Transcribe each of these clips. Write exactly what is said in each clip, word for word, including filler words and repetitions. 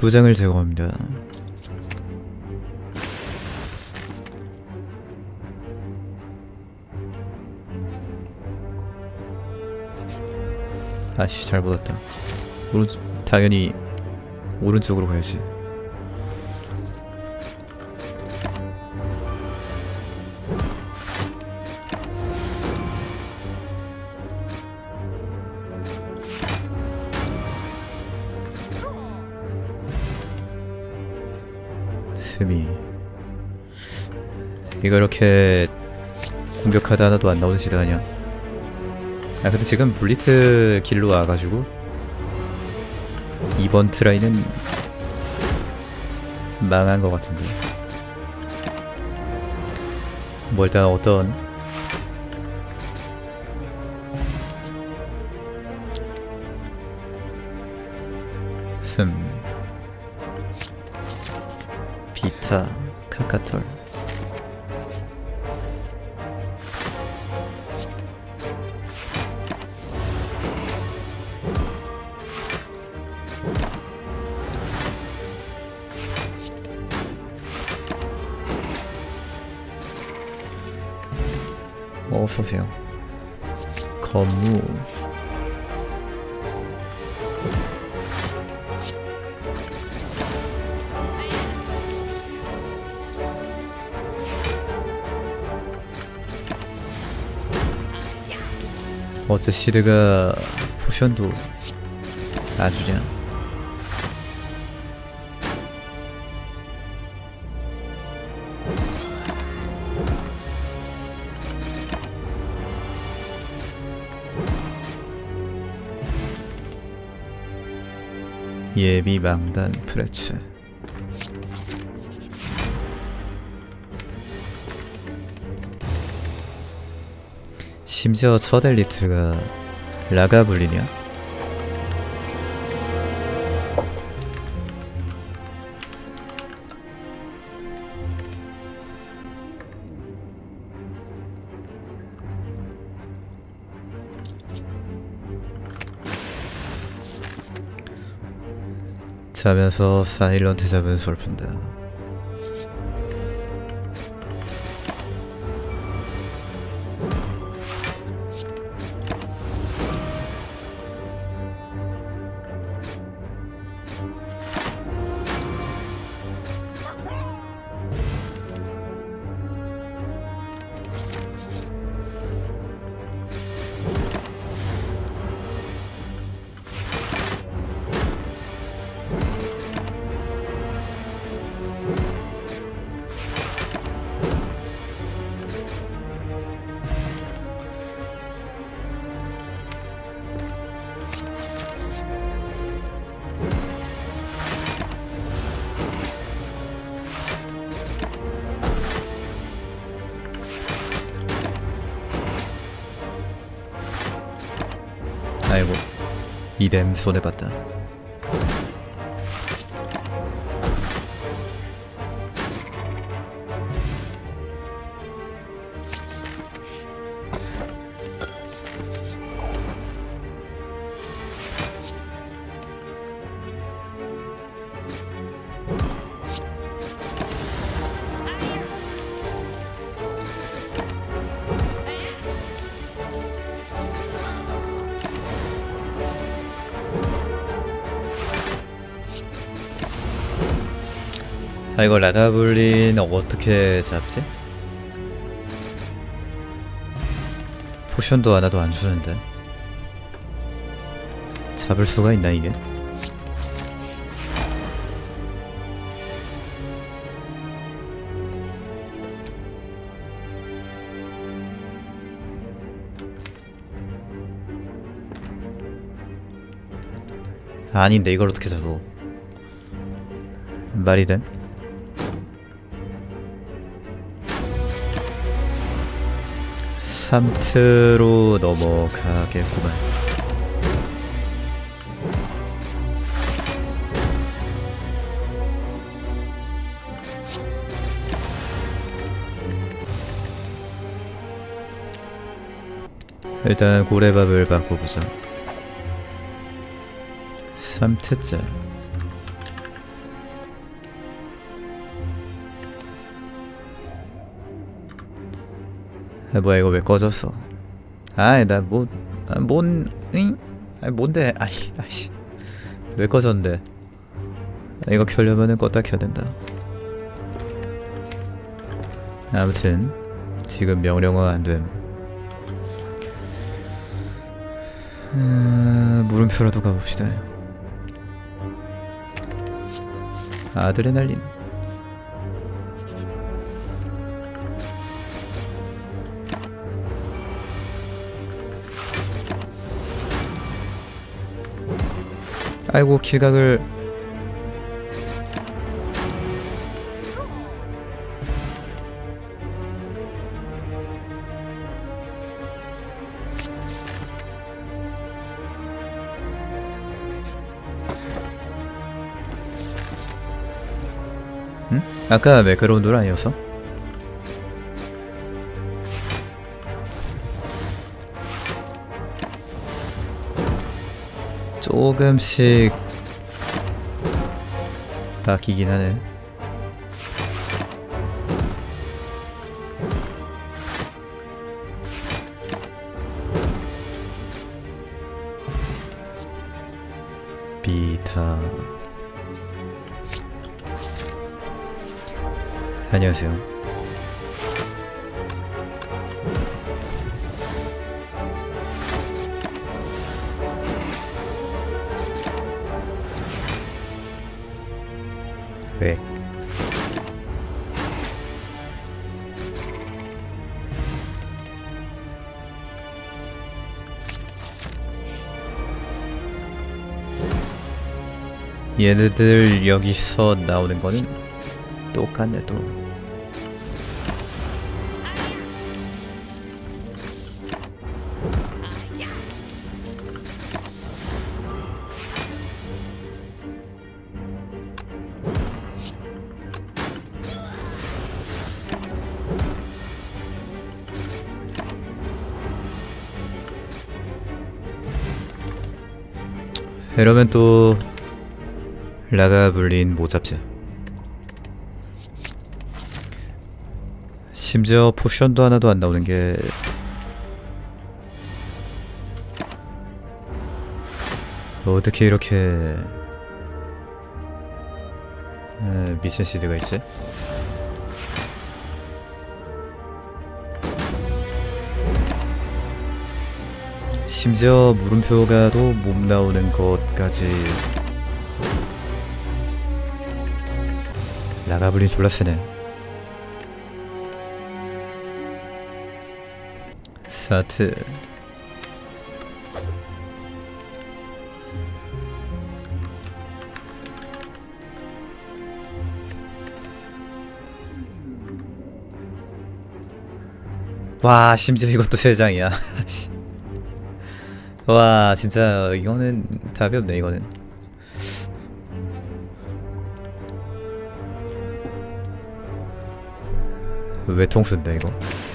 두 장을 제거합니다. 아씨 잘못 왔다. 오른쪽 당연히 오른쪽으로 가야지. 스미 이거 이렇게 공격하다 하나도 안 나오는 시대 아니야? 아 근데 지금 블리트 길로 와가지고 이번 트라이는 망한 것 같은데. 뭐 일단 어떤 흠 비타 카카털 어서오세요. 건무 어째 시드가 포션도 안 주냐? 예비 망단 프레츠. 심지어 첫 엘리트가 라가블리냐? 자면서 사일런트 잡은 솔픈다. 아이고 이뎀 손해봤다. 아 이거 라가블린 어떻게 잡지? 포션도 하나도 안 주는데 잡을 수가 있나 이게? 아닌데 이걸 어떻게 잡어? 말이 돼? 삼트로 넘어가겠구만. 일단 고래밥을 바꿔보자. 삼트째 아, 뭐야 이거 왜 꺼졌어? 아이 나뭐 아, 뭔.. 잉? 아니 뭔데? 아이 아이씨 왜 꺼졌는데? 아, 이거 켜려면은 껐다 켜야 된다. 아무튼 지금 명령어 안됨. 아, 물음표라도 가봅시다. 아드레날린. 아이고 길각을. 응? 아까 매끄러운 돌 아니었어? 조금씩 바뀌긴 하네. 비타. 안녕하세요. 왜? 얘네들 여기서 나오는 거는 똑같네 또. 이러면 또 라가블린 못 잡지. 심지어 포션도 하나도 안 나오는 게 어떻게 이렇게 에, 미션 시드가 있지? 심지어 물음표가도 못 나오는 것까지. 라가블린 졸라 세네. 사트. 와 심지어 이것도 세 장이야. 와 진짜 이거는 답이 없네. 이거는 왜 통수인데 이거.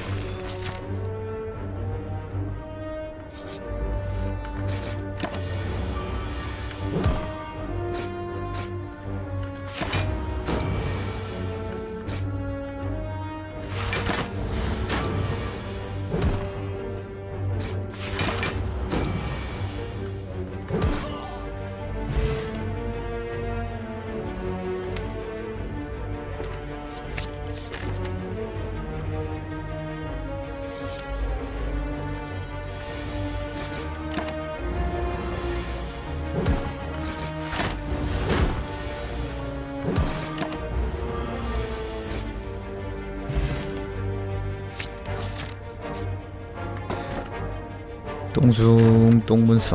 똥중 똥문성.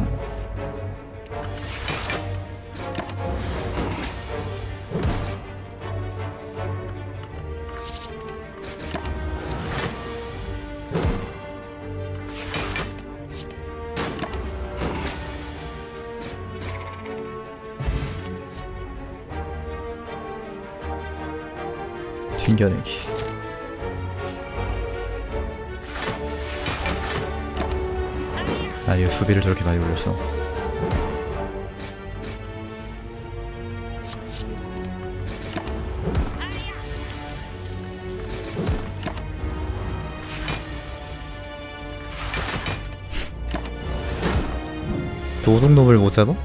튕겨내기. 아니 수비를 저렇게 많이 올렸어. 도둑놈을 못 잡아?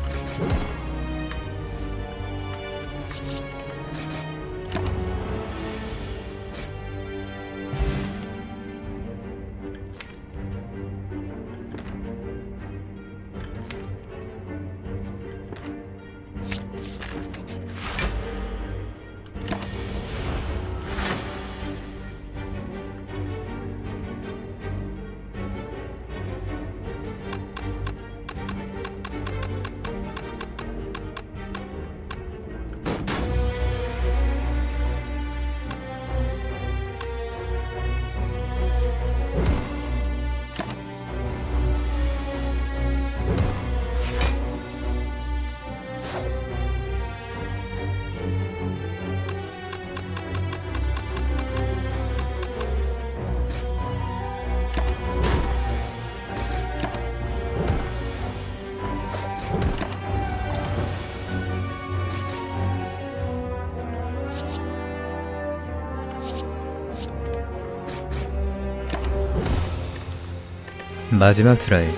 마지막 트라이.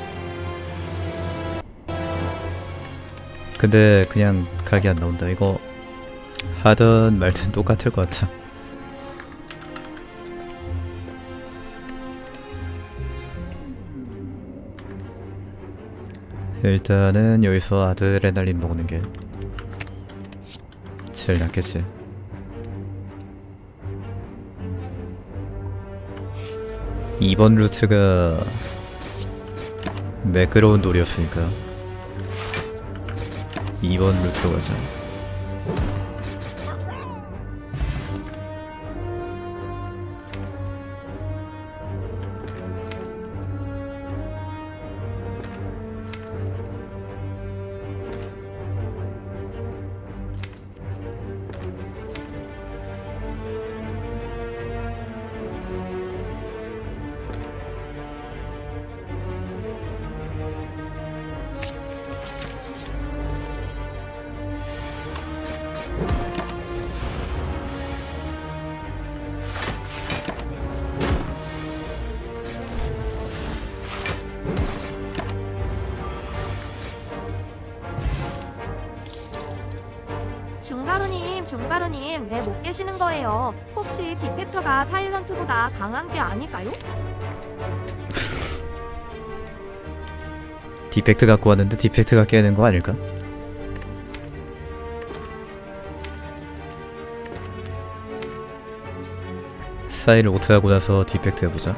근데 그냥 각이 안 나온다. 이거 하든 말든 똑같을 것 같아. 일단은 여기서 아드레날린 먹는 게 제일 낫겠지. 이번 루트가 매끄러운 돌이었으니까 이번 루트로 가자. 중가루님, 중가루님, 왜 못 계시는 거예요? 혹시 디펙터가 사일런트보다 강한 게 아닐까요? 디펙트 갖고 왔는데 디펙트가 깨는 거 아닐까? 사일 오트하고 나서 디펙트 해보자.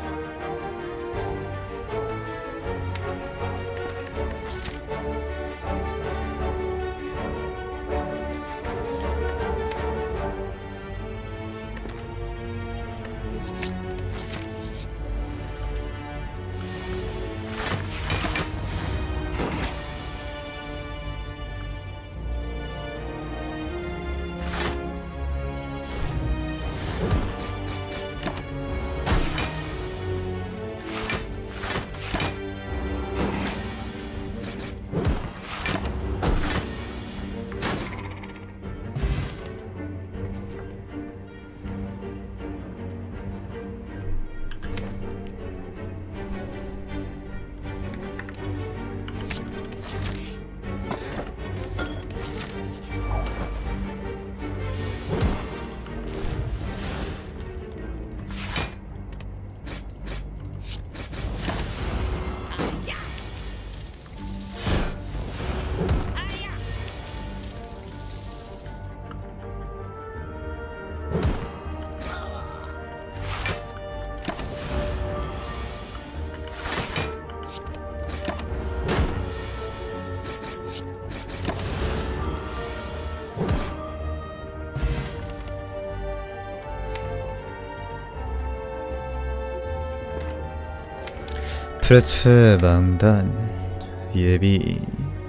프레츠 망단 예비.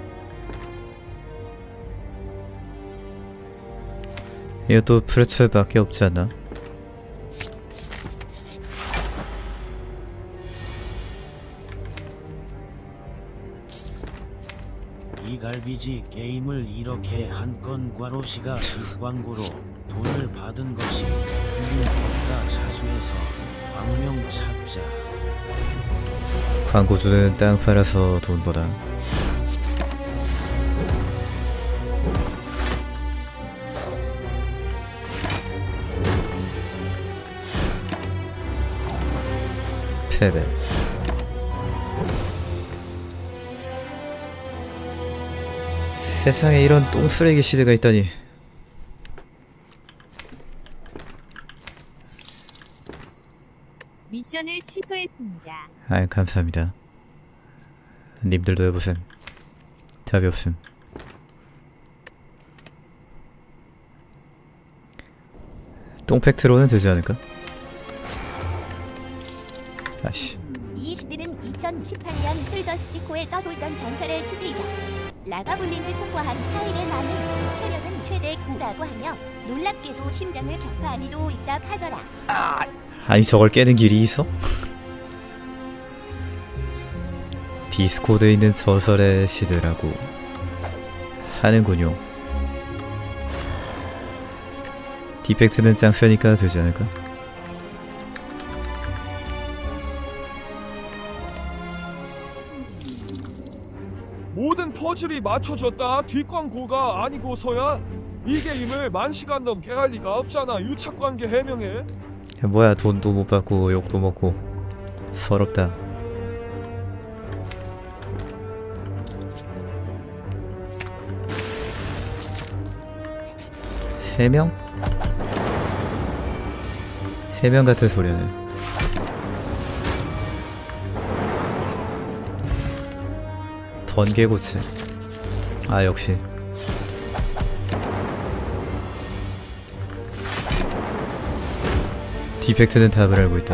이것도 프레츠밖에 없지 않나? 이갈비지 게임을 이렇게 한 건 과로시가 뒷광고로 돈을 받은 것이 틀림없다. 자수해서 광명 찾자. 광고주는 땅 팔아서 돈 벌어. 패배. 세상에 이런 똥쓰레기 시대가 있다니. 미션을 취소했습니다. 아이 감사합니다. 님들도 해보셈. 답이 없음. 똥팩트로는 되지 않을까? 아씨. 이 시들은 이천십팔 년 슬더스티코에 떠돌던 전설의 시들이다. 라가블링을 통과한 사일의 나는 체력은 최대 구라고 하며 놀랍게도 심장을 격파한 이도 있다 하더라. 아니 저걸 깨는 길이 있어? 디스코드에 있는 전설의 시드라고 하는군요. 디펙트는 짱펴니까 되지 않을까? 모든 퍼즐이 맞춰졌다. 뒷광고가 아니고서야 이 게임을 만 시간 넘게 할 리가 없잖아. 유착관계 해명해. 야, 뭐야 돈도 못 받고 욕도 먹고 서럽다. 해명? 해명 같은 소리네. 번개고치. 아 역시 디펙트는 답을 알고 있다.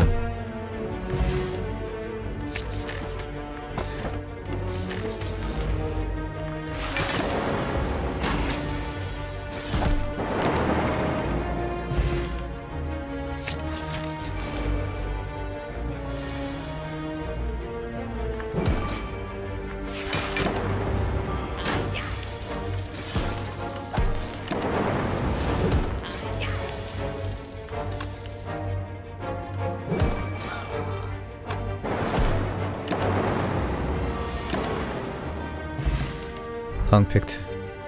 황팩트.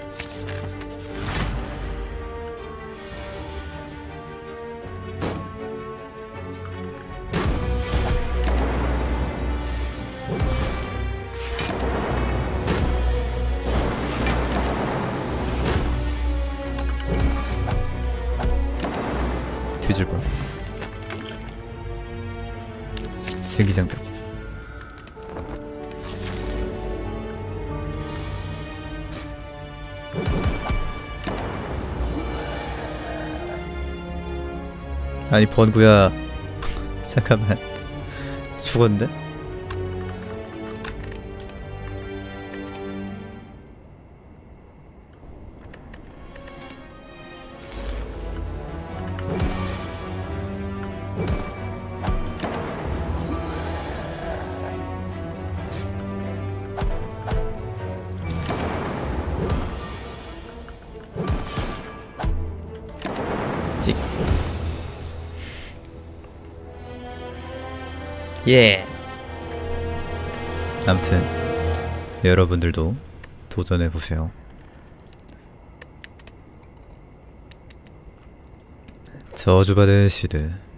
뒤질봐. 증기장벽. 아니 번구야. 잠깐만 죽었는데? 찍. 예. 아무튼 여러분들도 도전해보세요. 저주받은 시드.